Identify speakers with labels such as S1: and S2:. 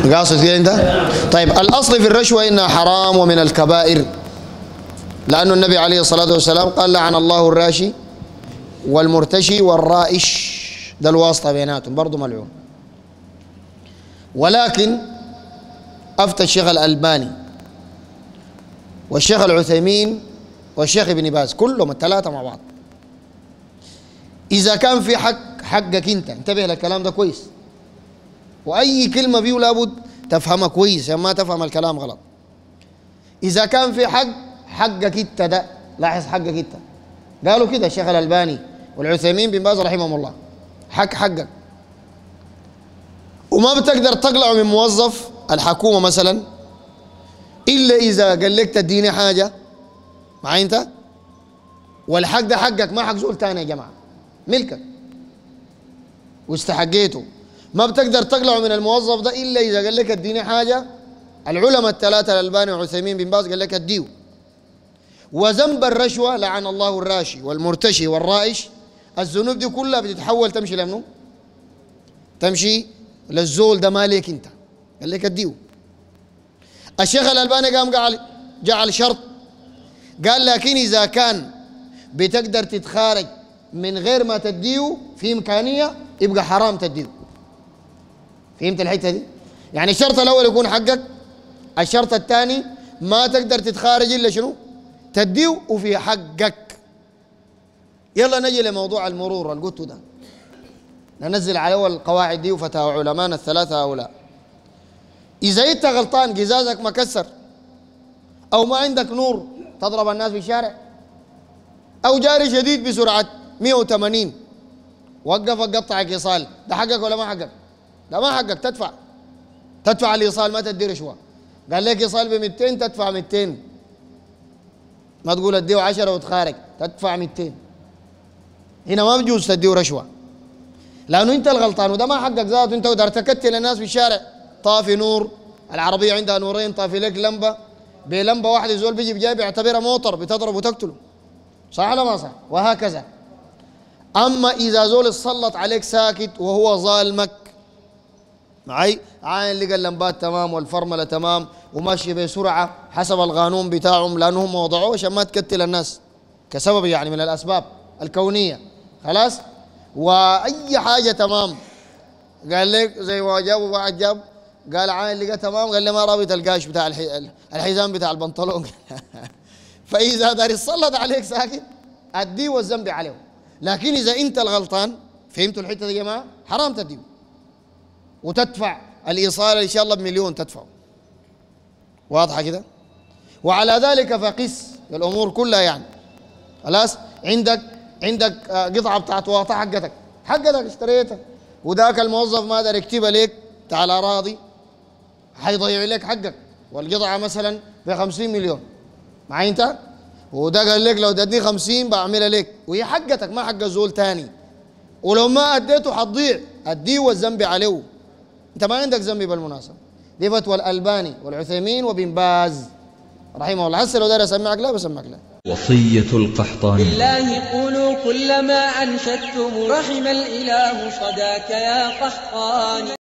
S1: قاصد كده انت؟ طيب الأصل في الرشوة إنها حرام ومن الكبائر، لأن النبي عليه الصلاة والسلام قال لعن الله الراشي والمرتشي والرائش، ده الواسطة بيناتهم برضو ملعون. ولكن أفتى الشيخ الألباني والشيخ العثيمين والشيخ ابن باز كلهم الثلاثة مع بعض، إذا كان في حقك أنت، انتبه للكلام ده كويس، وأي كلمة فيه لابد تفهمها كويس عشان ما تفهم الكلام غلط. إذا كان في حقك أنت، ده لاحظ حقك أنت، قالوا كده الشيخ الألباني والعثيمين بن باز رحمهم الله، حقك، وما بتقدر تقلعه من موظف الحكومة مثلا إلا إذا قال لك تديني حاجة معي أنت، والحق ده حقك ما حق زول تاني يا جماعة، ملكك واستحقيته. ما بتقدر تقلعه من الموظف ده إلا إذا قال لك اديني حاجة. العلماء الثلاثة الألباني وعثيمين بن باز قال لك اديه. وذنب الرشوة لعن الله الراشي والمرتشي والرائش، الذنوب دي كلها بتتحول تمشي لمنو؟ تمشي للزول ده مالك انت، قال لك اديه. الشيخ الألباني قام جعل شرط، قال لكن إذا كان بتقدر تتخارج من غير ما تديه في إمكانية يبقى حرام تديه. فهمت الحتة دي؟ يعني الشرط الأول يكون حقك، الشرط الثاني ما تقدر تتخارج إلا شنو؟ تديه وفي حقك. يلا نجي لموضوع المرور اللي قلته ده، ننزل عليه القواعد دي وفتاوى علمانا الثلاثة هؤلاء. إذا أنت غلطان قزازك مكسر أو ما عندك نور تضرب الناس في الشارع، أو جاري شديد بسرعة 180 وقفك قطعك إيصال، ده حقك ولا ما حقك؟ ده ما حقك، تدفع الإيصال، ما تدي رشوة. قال لك إيصال ب 200 تدفع 200، ما تقول اديه 10 وتخارج، تدفع 200. هنا ما بجوز تديه رشوة لأنه أنت الغلطان، وده ما حقك ذاته. أنت قدرت تكتل الناس في الشارع، طافي نور، العربية عندها نورين، طافي لك لمبة، بلمبة واحدة زول بيجي بجاي بيعتبرها موتر بتضرب وتقتله، صح ولا ما صح؟ وهكذا. أما إذا زول سلط عليك ساكت وهو ظالمك معي، عاين لقى اللمبات تمام والفرملة تمام وماشي بسرعة حسب القانون بتاعهم، لأنهم وضعوه عشان ما تكتل الناس كسبب يعني من الأسباب الكونية، خلاص، وأي حاجة تمام. قال لك زي ما جابوا واحد جاب قال عاين لقى تمام، قال لي ما رابط القاش بتاع الحزام بتاع البنطلون فإذا دار يسلط عليك ساكت أديه والذنب عليه. لكن إذا أنت الغلطان، فهمتوا الحتة دي يا جماعة؟ حرام تديه وتدفع الإيصال إن شاء الله ب1,000,000 تدفعه. واضحة كده؟ وعلى ذلك فقس الأمور كلها يعني. خلاص، عندك قطعة بتاعت واطة حقتك اشتريتها، وذاك الموظف ما قدر يكتبها لك بتاع الأراضي، حيضيع لك حقك، والقطعة مثلا ب50 مليون معي أنت، وده قال لك لو ادتني 50 بعملها لك، وهي حقتك ما حق زول تاني، ولو ما اديته حتضيع، اديه والذنب عليه، انت ما عندك ذنب بالمناسبة. دي فتوى الألباني والعثيمين وبن باز رحمه الله. هسه لو داير اسمعك لا بسمعك لا.
S2: وصية القحطاني:
S3: بالله قولوا كل ما أنشدتم، رحم الإله صداك يا قحطاني.